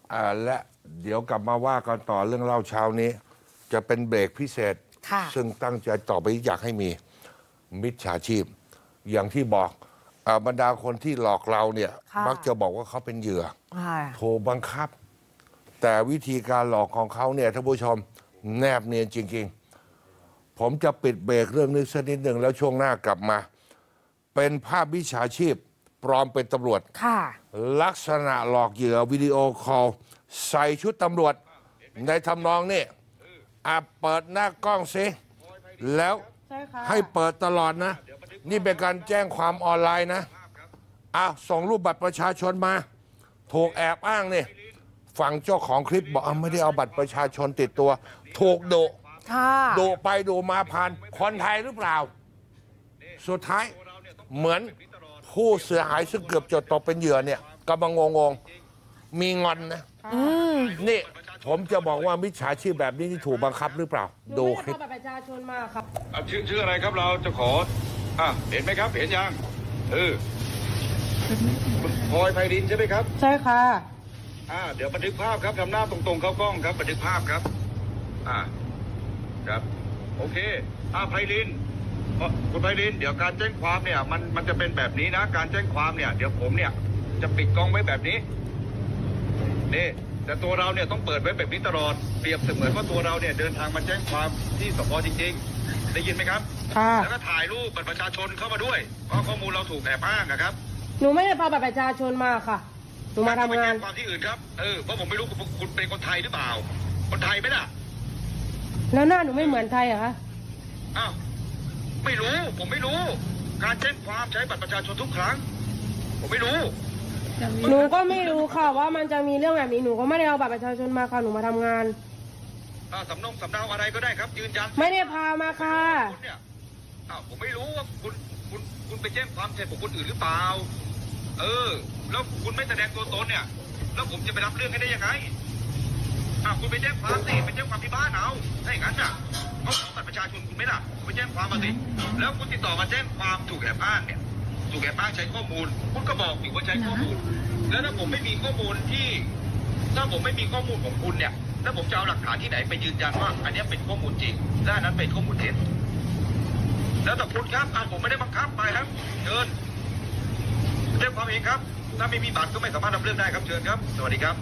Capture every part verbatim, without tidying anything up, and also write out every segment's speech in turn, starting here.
อ่าและเดี๋ยวกลับมาว่ากันต่อเรื่องเล่าเช้านี้จะเป็นเบรกพิเศษซึ่งตั้งใจต่อไปอยากให้มีมิจฉาชีพอย่างที่บอกบรรดาคนที่หลอกเราเนี่ยมักจะบอกว่าเขาเป็นเหยื่อโทรบังคับแต่วิธีการหลอกของเขาเนี่ยท่านผู้ชมแนบเนียนจริงๆผมจะปิดเบรกเรื่องนี้สักนิดหนึ่งแล้วช่วงหน้ากลับมาเป็นภาพมิจฉาชีพปลอมเป็นตำรวจลักษณะหลอกเหยื่อวิดีโอคอลใส่ชุดตำรวจในทำนองนี่อ่ะเปิดหน้ากล้องสิแล้วให้เปิดตลอดนะนี่เป็นการแจ้งความออนไลน์นะอ่ะส่งรูปบัตรประชาชนมาถูกแอบอ้างนี่ฝั่งเจ้าของคลิปบอกไม่ได้เอาบัตรประชาชนติดตัวถูกดุดุไปดุมาผ่านคนไทยหรือเปล่าสุดท้ายเหมือนผู้เสียหายซึ่งเกือบจะตกเป็นเหยื่อเนี่ยกำลังงงๆมีงอนนะนี่ผมจะบอกว่ามิจฉาชีพแบบนี้ที่ถูกบังคับหรือเปล่าดูคลิปประชาชนมาครับชื่อชื่ออะไรครับเราจะขออ่ะเห็นไหมครับเห็นยังเออพลอยไพรินใช่ไหมครับใช่ค่ะอ่าเดี๋ยวบันทึกภาพครับทำหน้าตรงๆเข้ากล้องครับบันทึกภาพครับอ่าครับโอเคอ่าไพรินคุณไพรินเดี๋ยวการแจ้งความเนี่ยมันมันจะเป็นแบบนี้นะการแจ้งความเนี่ยเดี๋ยวผมเนี่ยจะปิดกล้องไว้แบบนี้นี่แต่ตัวเราเนี่ยต้องเปิดไว้แบบนี้ตลอดเปรียบเสมือนว่าตัวเราเนี่ยเดินทางมาแจ้งความที่สพจริงๆได้ยินไหมครับค่ะแล้วก็ถ่ายรูปบัตรประชาชนเข้ามาด้วยเพราะข้อมูลเราถูกแอบอ้างนะครับหนูไม่ได้พาบัตรประชาชนมาค่ะหนูมาทำงานความที่อื่นครับเออเพราะผมไม่รู้คุณเป็นคนไทยหรือเปล่าคนไทยไหมล่ะแล้วหน้าหนูไม่เหมือนไทยเหรอคะอ้าวไม่รู้ผมไม่รู้การแจ้งความใช้บัตรประชาชนทุกครั้งผมไม่รู้หนูก็ไม่รู้ค่ะว่ามันจะมีเรื่องแบบนี้หนูก็ไม่ได้เอาบัตรประชาชนมาค่ะหนูมาทำงานอ่าสำนงสำเนาอะไรก็ได้ครับยืนยันไม่ได้พามาค่ะเนี่ยอ้าวผมไม่รู้ว่าคุณคุณคุณไปแจ้งความแทนบุคคลอื่นหรือเปล่าเออแล้วคุณไม่แสดงตัวตนเนี่ยแล้วผมจะไปรับเรื่องให้ได้ยังไงอ่าคุณไปแจ้งความสิไปแจ้งความที่บ้านเอาถ้าอย่างนั้นน่ะเขาขอบัตรประชาชนคุณไหมล่ะไปแจ้งความมาสิแล้วคุณติดต่อมาแจ้งความถูกแอบอ้างเนี่ยถูกแอบอ้างใช้ข้อมูลคุณก็บอกอยู่ว่าใช้ข้อมูลแล้วถ้าผมไม่มีข้อมูลที่ถ้าผมไม่มีข้อมูลของคุณเนี่ยแล้วผมจะเอาหลักฐานที่ไหนไปยืนยันว่าอันนี้เป็นข้อมูลจริงและอันนั้นเป็นข้อมูลเท็จแล้วแต่คุณครับอ่าผมไม่ได้บังคับไปครับเชิญแจ้งความเองครับถ้าไม่มีบัตรก็ไม่สามารถรับเรื่องได้ครับเชิญครับสวัสดีครับ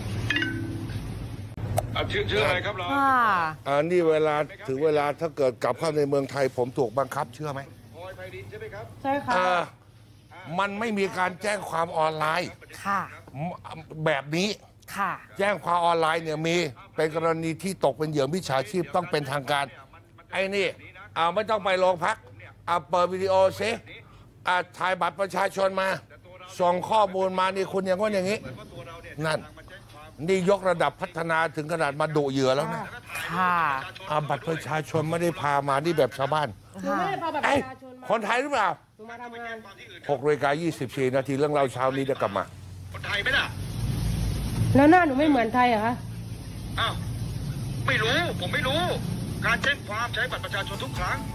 ชื่อชื่ออะไรครับเราอ่านี่เวลาถึงเวลาถ้าเกิดกลับเข้าในเมืองไทยผมถูกบังคับเชื่อไหมพลอยไพรินใช่ไหมครับใช่ค่ะมันไม่มีการแจ้งความออนไลน์ค่ะแบบนี้ค่ะแจ้งความออนไลน์เนี่ยมีเป็นกรณีที่ตกเป็นเหยื่อมิจฉาชีพต้องเป็นทางการไอ้นี่เอาไม่ต้องไปโรงพักเอาเปิดวิดีโอซิอ่าถ่ายบัตรประชาชนมาส่งข้อมูลมานี่คุณอย่างว่าอย่างนี้นั่นนี่ยกระดับพัฒนาถึงขนาดมาดุเหยื่อแล้วนะค่ะเอาบัตรประชาชนไม่ได้พามานี่แบบชาวบ้านไอ้คนไทยหรือเปล่าหกนาฬิกายี่สิบสี่นาทีเรื่องเล่าเช้านี้จะกลับมาคนไทยไหมล่ะแล้วหน้าหนูไม่เหมือนไทยเหรอคะอ้าวไม่รู้ผมไม่รู้การแจ้งความใช้บัตรประชาชนทุกครั้ง